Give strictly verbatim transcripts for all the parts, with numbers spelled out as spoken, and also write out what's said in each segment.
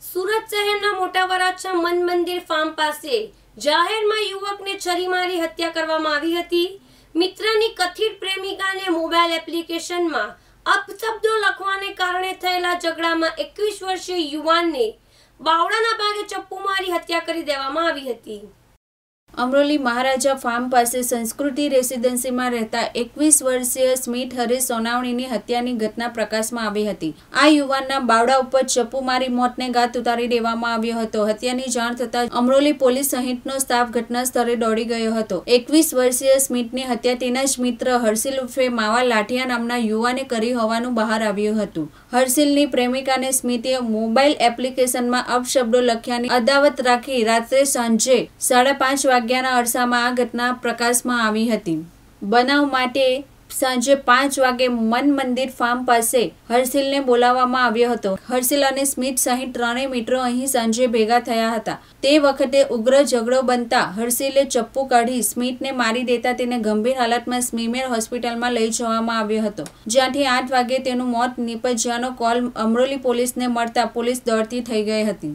સુરત શહેરના મોટા વરાછા મન મંદિર ફાર્મ પાસે જાહેરમાં યુવકને છરી મારી હત્યા કરવામાં આવી હતી। મિત્રની કથિત પ્રેમિકાને મોબાઈલ એપ્લિકેશનમાં અપશબ્દો લખવાને કારણે થયેલા ઝઘડામાં એકવીસ વર્ષીય યુવાનને બાવડાના ભાગે ચપ્પુ મારી હત્યા કરી દેવામાં આવી હતી। અમરોલી મહારાજા ફાર્મ પાસે સંસ્કૃતિ રેસિડેન્સીમાં રહેતા એકવીસ વર્ષીય સ્મિત હરીશ સોનાવણીની હત્યાની ઘટના પ્રકાશમાં આવી હતી। આ યુવાનના બાવડા ઉપર ચપ્પુ મારી મોતને ઘાત ઉતારી દેવામાં આવ્યો હતો। હત્યાની જાણ થતાં અમરોલી પોલીસ સહિતનો સ્ટાફ ઘટના સ્થળે દોડી ગયો હતો। એકવીસ વર્ષીય સ્મિતની હત્યા તેના જ મિત્ર હર્ષિલ ઉર્ફે માવા લાઠિયા નામના યુવાને કરી હોવાનું બહાર આવ્યું હતું। હર્ષિલની પ્રેમિકાને સ્મિતે મોબાઈલ એપ્લિકેશનમાં અપશબ્દો લખ્યાની અદાવત રાખી રાત્રે સાંજે સાડા પાંચ વાગ્યાના અરસામાં આ ઘટના પ્રકાશમાં આવી હતી। બનાવ માટે સાંજે પાંચ વાગે મન મંદિર ફાર્મ પાસે હર્ષિલને બોલાવવામાં આવ્યો હતો। હર્ષિલ અને સ્મિત સહિત ત્રણેય મિત્રો અહીં સાંજે ભેગા થયા હતા। તે વખતે ઉગ્ર ઝઘડો બનતા હર્ષિલે ચપ્પુ કાઢી સ્મિતને મારી દેતા તેને ગંભીર હાલતમાં સ્મીમેર હોસ્પિટલમાં લઈ જવામાં આવ્યો હતો, જ્યાંથી આઠ વાગે તેનું મોત નીપજ્યાનો કોલ અમરોલી પોલીસને મળતા પોલીસ દોડતી થઈ ગઈ હતી।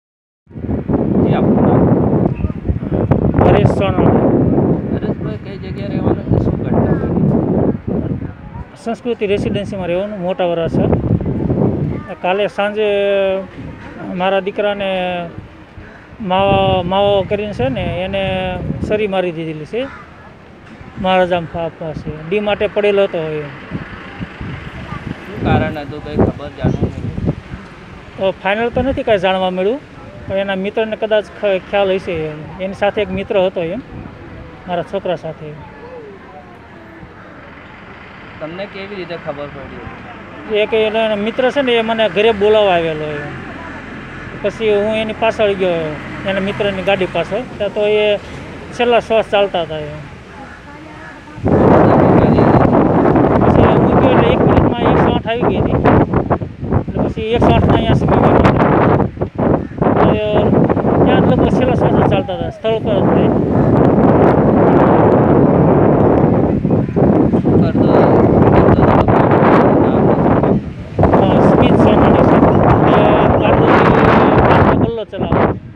संस्कृति रेसिडेंसी में रहવાનું મોટા વરાછા। કાલે સાંજે મારા દીકરાને માવા માવો કરીને છે ને એને સરી મારી દીધેલી છે મહારાજા ફાર્મ પાસે। ડી માટે પડેલો હતો। એ શું કારણ હતું કંઈ ખબર જાણવા મળી? ફાઇનલ તો નથી કાંઈ જાણવા મળ્યું, પણ એના મિત્રને કદાચ ખ્યાલ હશે। એની સાથે એક મિત્ર હતો એમ મારા છોકરા સાથે। તમને કેવી રીતે ખબર પડી? એક એનો મિત્ર છે ને એ મને ઘરે બોલાવવા આવેલો એમ, પછી હું એની પાછળ ગયો એના મિત્રની ગાડી પાછળ, ત્યાં તો એ છેલ્લા શ્વાસ ચાલતા હતા એમ। પછી હું ગયો એટલે એક મિનિટમાં એકસો આઠ આવી ગઈ હતી, એટલે પછી એકસો આઠમાં અહીંયા